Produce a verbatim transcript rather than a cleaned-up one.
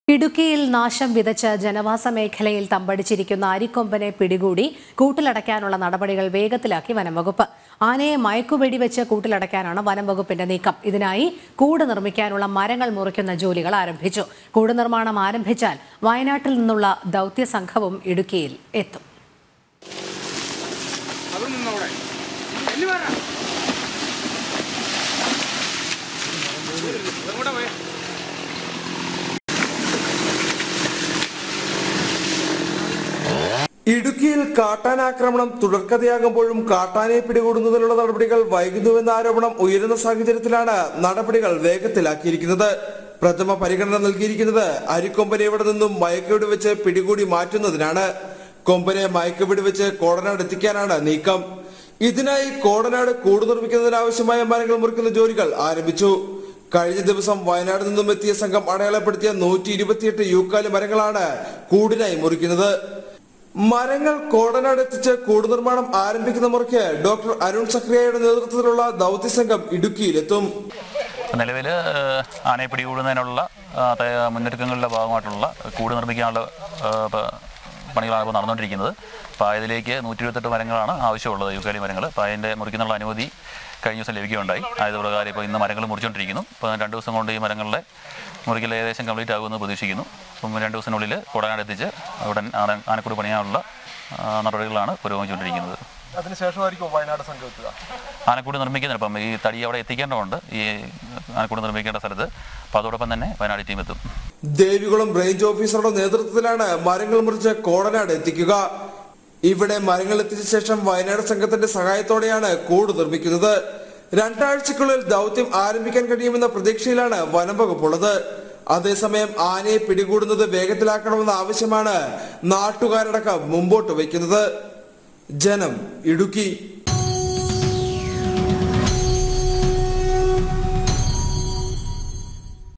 ഇടുക്കിയിൽ നാശം വിതച്ച ജനവാസ മേഖലയിൽ തമ്പടിച്ചിരിക്കുന്ന അരിക്കൊമ്പനെ പിടികൂടി കൂട്ടിലടയ്ക്കാനുള്ള നടപടികൾ വേഗത്തിലാക്കി വനംവകുപ്പ്. ആനയെ മയക്കുവെടിവെച്ച് കൂട്ടിലടയ്ക്കാനാണ് വനംവകുപ്പിന്റെ നീക്കം. ഇതിനായി കൂട് നിർമ്മിക്കാനുള്ള മരങ്ങൾ മുറിക്കുന്ന ജോലികൾ ആരംഭിച്ചു. കൂട് നിർമ്മാണം ആരംഭിച്ചാൽ വയനാട്ടിൽ നിന്നുള്ള ദൗത്യ സംഘവും ഇടുക്കിയിൽ എത്തും. ഇടുക്കിയിൽ കാട്ടാനാക്രമണം തുടർക്കഥയാകുമ്പോഴും കാട്ടാനയെ പിടികൂടുന്നതിനുള്ള നടപടികൾ വൈകുന്നുവെന്ന ആരോപണം ഉയരുന്ന സാഹചര്യത്തിലാണ് നടപടികൾ വേഗത്തിലാക്കിയിരിക്കുന്നത്. പ്രഥമ പരിഗണന നൽകിയിരിക്കുന്നത് അരിക്കൊമ്പനെ ഇവിടെ നിന്നും മയക്കുവെടി വെച്ച് പിടികൂടി മാറ്റുന്നതിനാണ്. കൊമ്പനെ മയക്കുവെടി വെച്ച് കോടനാട് എത്തിക്കാനാണ് നീക്കം. ഇതിനായി കോടനാട് കൂട് നിർമ്മിക്കുന്നതിനാവശ്യമായ മരങ്ങൾ മുറിക്കുന്ന ജോലികൾ ആരംഭിച്ചു. കഴിഞ്ഞ ദിവസം വയനാട് നിന്നും എത്തിയ സംഘം അടയാളപ്പെടുത്തിയ നൂറ്റി ഇരുപത്തിയെട്ട് യൂക്കാലി മരങ്ങളാണ് കൂടിനായി മുറിക്കുന്നത്. മരങ്ങൾ കോടനാട് എത്തിച്ച് കൂട് നിർമ്മാണം ആരംഭിക്കുന്ന മുറയ്ക്ക് ഡോക്ടർ അരുൺ സക്രിയയുടെ നേതൃത്വത്തിലുള്ള ദൗത്യസംഘം ഇടുക്കിയിലെത്തും. നിലവിൽ ആനയെ പിടികൂടുന്നതിനുള്ള മുന്നൊരുക്കങ്ങളുടെ ഭാഗമായിട്ടുള്ള കൂട് നിർമ്മിക്കാനുള്ള പണികളാണ് ഇപ്പോൾ നടന്നുകൊണ്ടിരിക്കുന്നത്. അപ്പോൾ അതിലേക്ക് നൂറ്റി ഇരുപത്തെട്ട് മരങ്ങളാണ് ആവശ്യമുള്ളത്, യൂക്കാലി മരങ്ങൾ. അപ്പോൾ അതിൻ്റെ മുറിക്കുന്നുള്ള അനുമതി കഴിഞ്ഞ ദിവസം ലഭിക്കുകയുണ്ടായി. ആയത് പ്രകാരം ഇപ്പോൾ ഇന്ന് മരങ്ങൾ മുറിച്ചുകൊണ്ടിരിക്കുന്നു. അപ്പോൾ രണ്ട് ദിവസം കൊണ്ട് ഈ മരങ്ങളുടെ മുറിക്കൽ ഏകദേശം കംപ്ലീറ്റ് ആകുമെന്ന് പ്രതീക്ഷിക്കുന്നു. അപ്പം രണ്ട് ദിവസത്തിനുള്ളിൽ കോടനാട് എത്തിച്ച് ഉടൻ ആനക്കൂട് പണിയാനുള്ള നടപടികളാണ് പുരോഗമിച്ചുകൊണ്ടിരിക്കുന്നത്. അതിനുശേഷമായിരിക്കും വയനാട് സംഘമെത്തുക. ആനക്കൂട് നിർമ്മിക്കുന്നുണ്ട്. അപ്പം ഈ തടി അവിടെ എത്തിക്കേണ്ടതുണ്ട്, ഈ ആനക്കൂട് നിർമ്മിക്കേണ്ട സ്ഥലത്ത്. അപ്പോൾ അതോടൊപ്പം തന്നെ വയനാട് ടീം എത്തും. ദേവികുളം റേഞ്ച് ഓഫീസറുടെ നേതൃത്വത്തിലാണ് മരങ്ങൾ മുറിച്ച് കോടനാട് എത്തിക്കുക. ഇവിടെ മരങ്ങൾ എത്തിച്ച ശേഷം വയനാട് സംഘത്തിന്റെ സഹായത്തോടെയാണ് കൂട് നിർമ്മിക്കുന്നത്. രണ്ടാഴ്ചക്കുള്ളിൽ ദൗത്യം ആരംഭിക്കാൻ കഴിയുമെന്ന പ്രതീക്ഷയിലാണ് വനം വകുപ്പുള്ളത്. അതേസമയം ആനയെ പിടികൂടുന്നത് വേഗത്തിലാക്കണമെന്ന ആവശ്യമാണ് നാട്ടുകാരടക്കം മുമ്പോട്ട് വയ്ക്കുന്നത്. ജനം, ഇടുക്കി.